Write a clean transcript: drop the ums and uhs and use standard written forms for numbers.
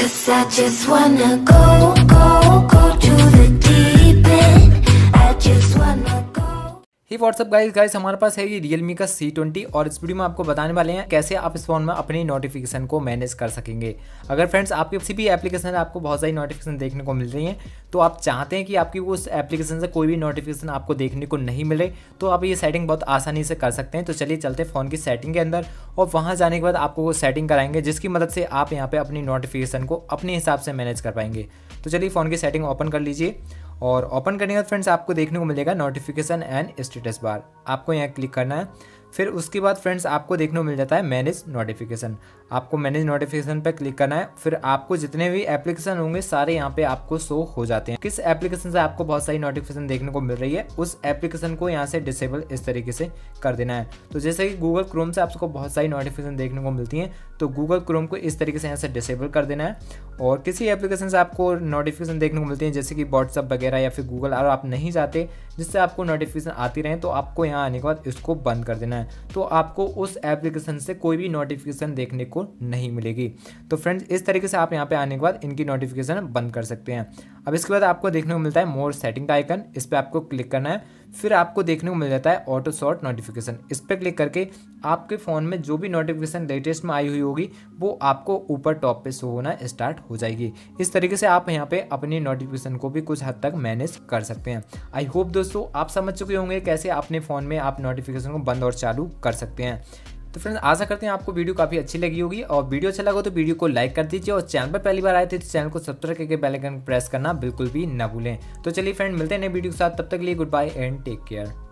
'Cause I just wanna go to the deep end. I just wanna go. Hi what's up guys हमारे पास है ये Realme का C20 और इस वीडियो में आपको बताने वाले हैं कैसे आप इस फोन में अपनी नोटिफिकेशन को मैनेज कर सकेंगे। अगर फ्रेंड्स आपके किसी भी एप्लीकेशन में आपको बहुत सारी नोटिफिकेशन देखने को मिल रही हैं, तो आप चाहते हैं कि आपकी उस एप्लीकेशन से कोई भी नोटिफिकेशन आपको देखने को नहीं मिले, तो आप ये सेटिंग बहुत आसानी से कर सकते हैं। तो चलिए चलते फ़ोन की सेटिंग के अंदर और वहाँ जाने के बाद आपको वो सेटिंग कराएंगे जिसकी मदद से आप यहाँ पर अपनी नोटिफिकेशन को अपने हिसाब से मैनेज कर पाएंगे। तो चलिए फ़ोन की सेटिंग ओपन कर लीजिए और ओपन करने के बाद फ्रेंड्स आपको देखने को मिलेगा नोटिफिकेशन एंड स्टेटस बार। आपको यहाँ क्लिक करना है। फिर उसके बाद फ्रेंड्स आपको देखने को मिल जाता है मैनेज नोटिफिकेशन। आपको मैनेज नोटिफिकेशन पर क्लिक करना है। फिर आपको जितने भी एप्लीकेशन होंगे सारे यहाँ पे आपको शो हो जाते हैं। किस एप्लीकेशन से आपको बहुत सारी नोटिफिकेशन देखने को मिल रही है उस एप्लीकेशन को यहाँ से डिसेबल इस तरीके से कर देना है। तो जैसे कि गूगल क्रोम से आपको बहुत सारी नोटिफिकेशन देखने को मिलती हैं, तो गूगल क्रोम को इस तरीके से यहाँ से डिसेबल कर देना है। और किसी एप्लीकेशन से आपको नोटिफिकेशन देखने को मिलती है जैसे कि व्हाट्सअप वगैरह या फिर गूगल, और आप नहीं चाहते जिससे आपको नोटिफिकेशन आती रहे, तो आपको यहाँ आने के बाद इसको बंद कर देना है। तो आपको उस एप्लीकेशन से कोई भी नोटिफिकेशन देखने को नहीं मिलेगी। तो फ्रेंड्स इस तरीके से आप यहाँ पे आने के बाद इनकी नोटिफिकेशन बंद कर सकते हैं। अब इसके बाद आपको देखने को मिलता है मोर सेटिंग का आइकन, इस पर आपको क्लिक करना है। फिर आपको देखने को मिल जाता है ऑटो शॉर्ट नोटिफिकेशन। इस पर क्लिक करके आपके फ़ोन में जो भी नोटिफिकेशन लेटेस्ट में आई हुई होगी वो आपको ऊपर टॉप पे शो होना स्टार्ट हो जाएगी। इस तरीके से आप यहाँ पे अपनी नोटिफिकेशन को भी कुछ हद तक मैनेज कर सकते हैं। आई होप दोस्तों आप समझ चुके होंगे कैसे अपने फ़ोन में आप नोटिफिकेशन को बंद और चालू कर सकते हैं। तो फ्रेंड्स आशा करते हैं आपको वीडियो काफ़ी अच्छी लगी होगी, और वीडियो अच्छा लगा तो वीडियो को लाइक कर दीजिए, और चैनल पर पहली बार आए थे तो चैनल को सब्सक्राइब करके बेल आइकन प्रेस करना बिल्कुल भी ना भूलें। तो चलिए फ्रेंड मिलते हैं नए वीडियो के साथ, तब तक के लिए good bye and take care.